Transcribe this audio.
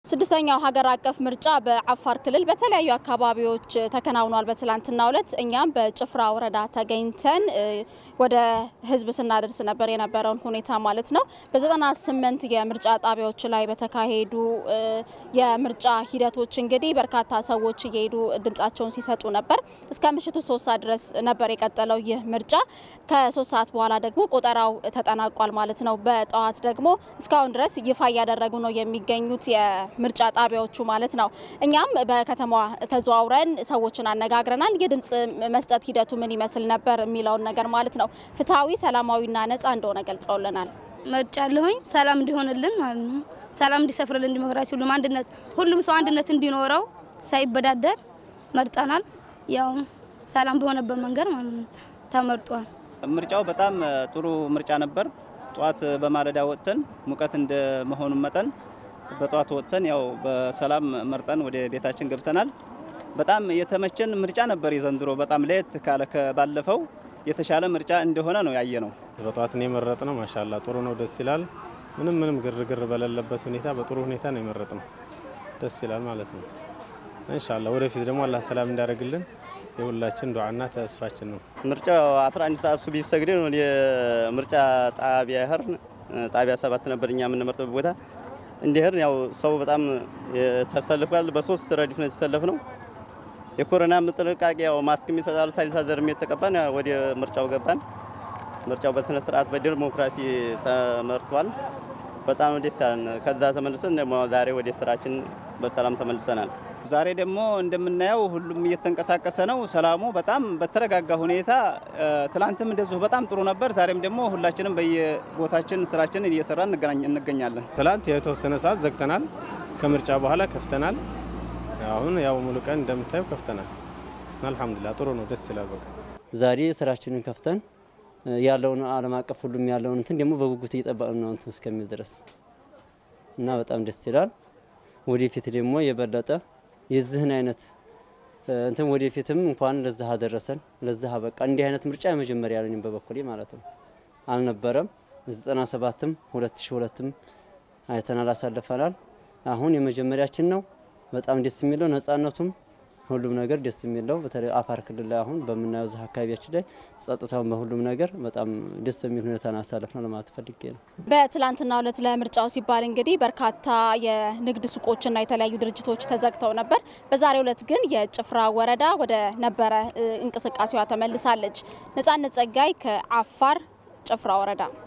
ስድስተኛው ሀገር አቀፍ ምርጫ በአፋር ክልል በተለያዩ አካባቢዎች ተከናውኗል። በትላንትናው ዕለት እኛም በጭፍራ ወረዳ ተገኝተን ወደ ህዝብ ስናደርስ ነበር የነበረውን ሁኔታ ማለት ነው። በ98 የምርጫ ጣቢያዎች ላይ በተካሄዱ የምርጫ ሂደቶች እንግዲህ በርካታ ሰዎች እየሄዱ ድምጻቸውን ሲሰጡ ነበር። እስከ ምሽቱ 3 ሰዓት ድረስ ነበር የቀጠለው ይህ ምርጫ። ከ3 ሰዓት በኋላ ደግሞ ቆጠራው ተጠናቋል ማለት ነው። በጠዋት ደግሞ እስካሁን ድረስ ይፋ ያደረጉ ነው የሚገኙት ምርጫ ጣቢያዎቹ ማለት ነው። እኛም በከተማዋ ተዘዋውረን ሰዎችን አነጋግረናል። የድምጽ መስጠት ሂደቱ ምን ይመስል ነበር የሚለውን ነገር ማለት ነው። ፍትሃዊ ሰላማዊና ነፃ እንደሆነ ገልጸውልናል። ምርጫ ለሆኝ ሰላም እንዲሆንልን ማለት ነው። ሰላም እንዲሰፍርልን ዲሞክራሲ ሁሉም ሰው አንድነት እንዲኖረው ሳይበዳደር መርጠናል። ያው ሰላም በሆነበት መንገድ ማለት ነው ተመርጧል። ምርጫው በጣም ጥሩ ምርጫ ነበር። ጧት በማለዳ ወጥተን ሙቀት እንደመሆኑ መጠን በጧት ወጥተን ያው በሰላም መርጠን ወደ ቤታችን ገብተናል። በጣም የተመቸን ምርጫ ነበር። የዘንድሮ በጣም ለየት ካለ ከባለፈው የተሻለ ምርጫ እንደሆነ ነው ያየነው። በጧት ነው የመረጥነው። ማሻአላ ጥሩ ነው፣ ደስ ይላል። ምንም ግርግር በሌለበት ሁኔታ በጥሩ ሁኔታ ነው የመረጥነው። ደስ ይላል ማለት ነው። ኢንሻአላህ ወደፊት ደግሞ አላህ ሰላም እንዳደርግልን የሁላችን ዱዓና ተስፋችን ነው። ምርጫው 11 ሰዓት ሱቢ ሰግደን ወደ ምርጫ ጣቢያ ሄርን። ጣቢያ 7 ነበር እኛ የምንመርጠው ቦታ እንዲሄር ያው ሰው በጣም ተሰልፏል። በ3 ረድፍ ነው የተሰለፍነው። የኮሮና ጥንቃቄ ያው ማስክ የሚሰጣሉ ሳኒታይዘር የተቀባን ወደ ምርጫው ገባን። ምርጫው በስነ ስርዓት በዲሞክራሲ ተመርጧል። በጣም ደስ ያለን። ከዛ ተመልሰን ደግሞ ዛሬ ወደ ስራችን በሰላም ተመልሰናል። ዛሬ ደግሞ እንደምናየው ሁሉም እየተንቀሳቀሰ ነው። ሰላሙ በጣም በተረጋጋ ሁኔታ ትላንትም እንደዚሁ በጣም ጥሩ ነበር። ዛሬም ደግሞ ሁላችንም በየቦታችን ስራችንን እየሰራን እንገኛለን። ትላንት የተወሰነ ሰዓት ዘግተናል። ከምርጫ በኋላ ከፍተናል። አሁን ያው ሙሉ ቀን እንደምታዩ ከፍተናል። አልহামዱሊላህ ጥሩ ነው፣ ደስ ይላል። በቃ ዛሬ ስራችንን ከፍተን ያለውን ዓለም አቀፍ ሁሉም ያለውን እንትን ደግሞ በጉጉት እየጠበቅን ነው እንትን እስከሚል ድረስ እና በጣም ደስ ይላል። ወደፊት ደግሞ የበለጠ የዚህን አይነት እንትን ወደፊትም እንኳን ለዛህ አደረሰን ለዛህ በቃ እንዲህ አይነት ምርጫ የመጀመሪያ ነው በበኩሌ ማለት ነው። አልነበረም 97ም 2002ም አይተናል አሳልፈናል። አሁን የመጀመሪያችን ነው። በጣም ደስ የሚለው ነፃነቱም ሁሉም ነገር ደስ የሚለው በተለይ አፋር ክልል ላይ አሁን በመናየው ዛ አካባቢያችን ላይ ጸጥታው በሁሉም ነገር በጣም ደስ የሚል ሁኔታ አሳልፈናል ለማለት ፈልጌ ነው። በትላንትናው ዕለት ለምርጫው ሲባል እንግዲህ በርካታ የንግድ ሱቆችና የተለያዩ ድርጅቶች ተዘግተው ነበር። በዛሬው ዕለት ግን የጭፍራ ወረዳ ወደ ነበረ እንቅስቃሴዋ ተመልሳለች። ነፃነት ጸጋይ ከአፋር ጭፍራ ወረዳ